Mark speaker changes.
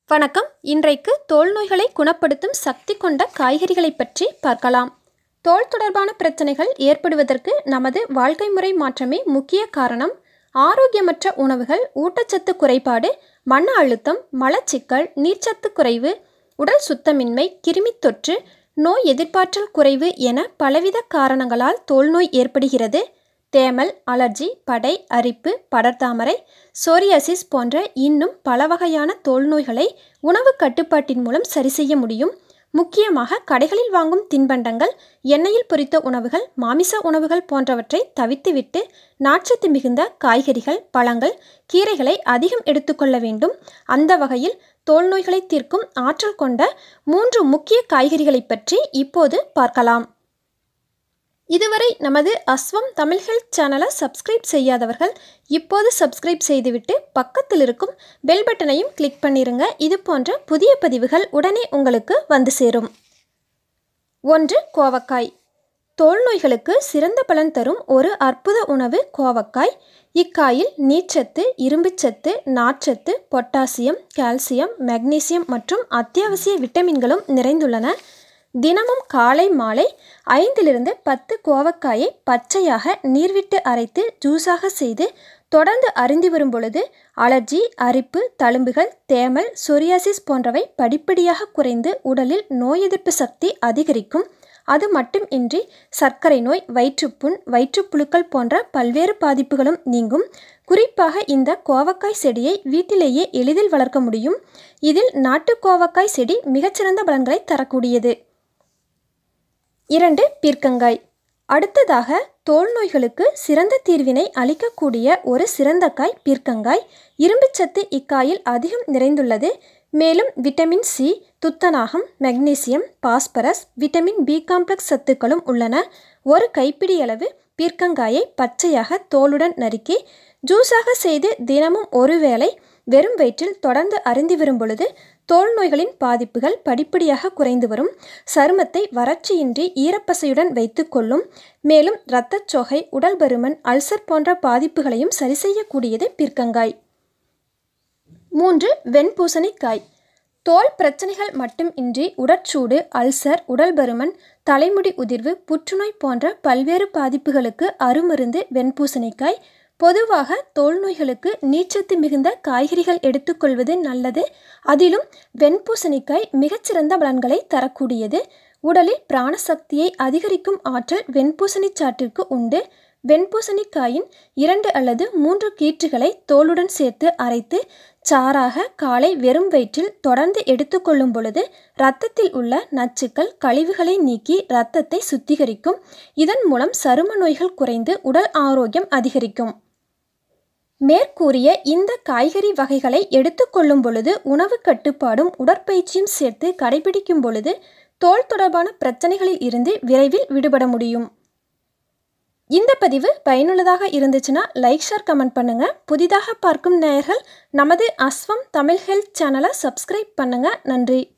Speaker 1: வணக்கம். இன்றைக்கு தோல் நோய்களை குணப்படுத்தும் சக்தி கொண்ட காய்கறிகளை பற்றி பார்க்கலாம். தோல் தொடர்பான பிரச்சனைகள் ஏற்படுவதற்கு நமது வாழ்க்கை முறை மாற்றமே முக்கிய காரணம். ஆரோக்கியமற்ற உணவுகள், ஊட்டச்சத்து குறைபாடு, மன அழுத்தம், மலச்சிக்கல், நீர்ச்சத்து குறைவு, உடல் சுத்தமின்மை, கிருமித் தொற்று, நோய் எதிர்ப்பாற்றல் குறைவு என பலவித காரணங்களால் தோல் நோய் ஏற்படுகிறது. தேமல், அலர்ஜி, படை, அரிப்பு, படர்தாமரை, சோரியாசிஸ் போன்ற இன்னும் பல வகையான தோல் நோய்களை உணவு கட்டுப்பாட்டின் மூலம் சரி செய்ய முடியும். முக்கியமாக கடைகளில் வாங்கும் தின்பண்டங்கள், எண்ணெயில் பொரித்த உணவுகள், மாமிச உணவுகள் போன்றவற்றை தவிர்த்துவிட்டு நார்ச்சத்து மிகுந்த காய்கறிகள், பழங்கள், கீரைகளை அதிகம் எடுத்துக்கொள்ள வேண்டும். அந்த வகையில் தோல் நோய்களை தீர்க்கும் ஆற்றல் கொண்ட 3 முக்கிய காய்கறிகளை பற்றி இப்போது பார்க்கலாம். இதுவரை நமது அஸ்வம் தமிழ் ஹெல்த் சேனலை சப்ஸ்கிரைப் செய்யாதவர்கள் இப்போது சப்ஸ்கிரைப் செய்துவிட்டு பக்கத்தில் இருக்கும் பெல் பட்டனையும் கிளிக் பண்ணிருங்க. இது போன்ற புதிய பதிவுகள் உடனே உங்களுக்கு வந்து சேரும். 1. கோவக்காய். தோல் நோய்களுக்கு சிறந்த பலன் தரும் ஒரு அற்புத உணவு கோவக்காய். இக்காயில் நீர்ச்சத்து, இரும்புச்சத்து, நார்ச்சத்து, பொட்டாசியம், கால்சியம், மெக்னீசியம் மற்றும் அத்தியாவசிய விட்டமின்களும் நிறைந்துள்ளன. தினமும் காலை மாலை 5 - 10 கோவக்காயை பச்சையாக நீர்விட்டு அரைத்து ஜூஸாக செய்து தொடர்ந்து அருந்தி வரும் பொழுது அலர்ஜி, அரிப்பு, தழும்புகள், தேமல், சொரியாசிஸ் போன்றவை படிப்படியாக குறைந்து உடலில் நோய் எதிர்ப்பு சக்தி அதிகரிக்கும். அது மட்டும் இன்றி சர்க்கரை நோய், வயிற்றுப்புண், வயிற்றுப்புழுக்கள் போன்ற பல்வேறு பாதிப்புகளும் நீங்கும். குறிப்பாக இந்த கோவக்காய் செடியை வீட்டிலேயே எளிதில் வளர்க்க முடியும். இதில் நாட்டு கோவக்காய் செடி மிகச்சிறந்த பலன்களை தரக்கூடியது. 2. பீர்க்கங்காய். அடுத்ததாக தோல் நோய்களுக்கு சிறந்த தீர்வினை அளிக்கக்கூடிய ஒரு சிறந்த காய் பீர்க்கங்காய். இரும்புச்சத்து இக்காயில் அதிகம் நிறைந்துள்ளது. மேலும் விட்டமின் சி, துத்தநாகம், magnesium, phosphorus, vitamin B complex சத்துக்களும் உள்ளன. ஒரு கைப்பிடியளவு பீர்க்கங்காயை பச்சையாக தோலுடன் நறுக்கி ஜூஸாக செய்து தினமும் ஒரு வேளை வெறும் வயிற்றில் தொடர்ந்து அருந்தி வரும் பொழுது தோல் நோய்களின் பாதிப்புகள் படிப்படியாக குறைந்து வரும். சருமத்தை வறட்சியின்றி ஈரப்பசையுடன் வைத்து கொள்ளும். மேலும் இரத்தச்சோகை, உடல் பருமன், அல்சர் போன்ற பாதிப்புகளையும் சரி செய்யக்கூடியது பீர்க்கங்காய். 3. வெண்பூசணிக்காய். தோல் பிரச்சனைகள் மட்டும் இன்றி உடற்சூடு, அல்சர், உடல் பருமன், தலைமுடி உதிர்வு, புற்றுநோய் போன்ற பல்வேறு பாதிப்புகளுக்கு அருமருந்து வெண்பூசணிக்காய். பொதுவாக தோல் நோய்களுக்கு நீர்ச்சத்து மிகுந்த காய்கறிகள் எடுத்துக்கொள்வது நல்லது. அதிலும் வெண்பூசணிக்காய் மிகச்சிறந்த பலன்களை தரக்கூடியது. உடலில் பிராணசக்தியை அதிகரிக்கும் ஆற்றல் வெண்பூசணி சாற்றிற்கு உண்டு. வெண்பூசணிக்காயின் 2 அல்லது 3 கீற்றுகளை தோலுடன் சேர்த்து அரைத்து சாறாக காலை வெறும் வயிற்றில் தொடர்ந்து எடுத்துக்கொள்ளும் பொழுது இரத்தத்தில் உள்ள நச்சுக்கள், கழிவுகளை நீக்கி இரத்தத்தை சுத்திகரிக்கும். இதன் மூலம் சரும நோய்கள் குறைந்து உடல் ஆரோக்கியம் அதிகரிக்கும். மேற்கூறிய இந்த காய்கறி வகைகளை எடுத்துக்கொள்ளும் பொழுது உணவு கட்டுப்பாடும் உடற்பயிற்சியும் சேர்த்து கடைபிடிக்கும் பொழுது தோல் தொடர்பான பிரச்சனைகளில் இருந்து விரைவில் விடுபட முடியும். இந்த பதிவு பயனுள்ளதாக இருந்துச்சுன்னா லைக், ஷேர், கமெண்ட் பண்ணுங்க. புதிதாக பார்க்கும் நேயர்கள் நமது அஸ்வம் தமிழ் ஹெல்த் சேனலை சப்ஸ்கிரைப் பண்ணுங்க. நன்றி.